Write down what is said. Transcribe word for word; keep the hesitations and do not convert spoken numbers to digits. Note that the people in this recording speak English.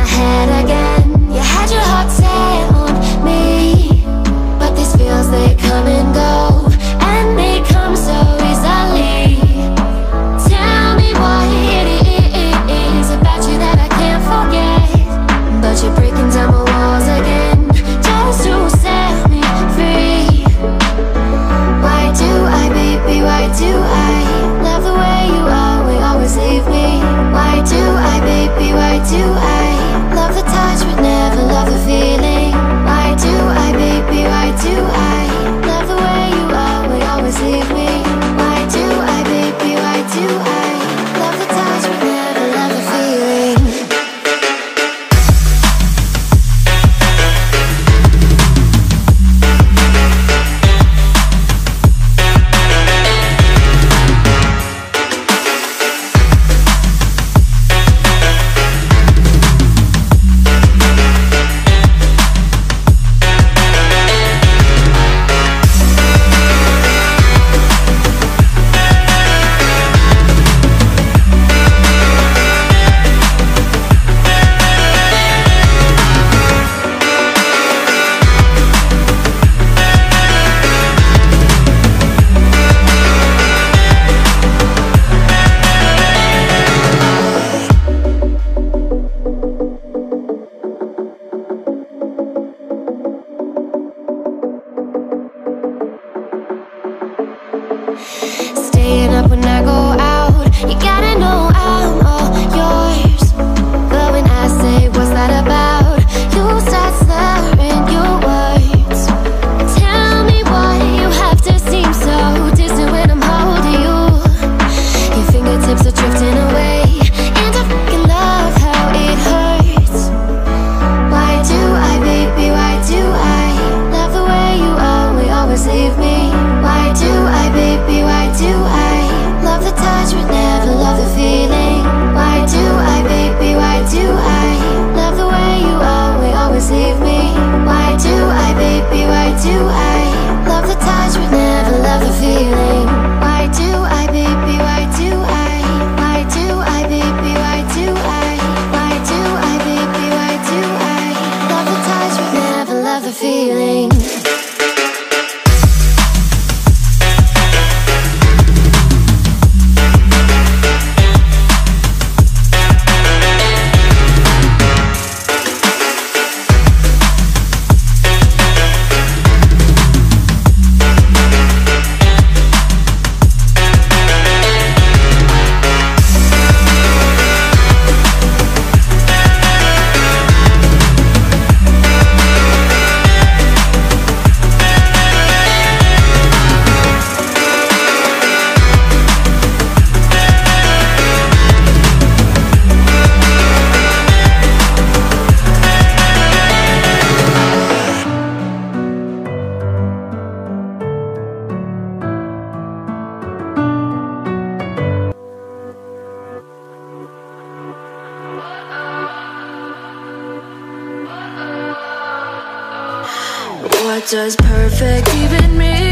my head again. You had your heart set on me, but these feels, they come and go, and they come so easily. Tell me what it is about you that I can't forget, but you're breaking down my walls again, just to set me free. Why do I, baby, why do I love the way you always, always leave me? Why do I, baby, why do I love the touch but never love the feeling? Why do I, baby, why do I love the way you always, always leave me? Why do I, baby, why do I love the touch but never love the feeling? Staying up when I go out, you gotta know I'm all yours. But when I say what's that about, you start slurring your words. Tell me why you have to seem so distant when I'm holding you. Your fingertips are drifting away, and I fucking love how it hurts. Why do I, baby, why do I love the way you always, always leave me? Why do I, baby, why do I love the touch but never love the feeling? Why do I, baby, why do I love the way you always, always leave me? Why do I, baby, why do I love the touch but never love the feeling? Why do I, baby, why do I? Why do I, baby, why do I? Why do I, baby, why do I love the touch but never love the feeling? What does perfect even mean?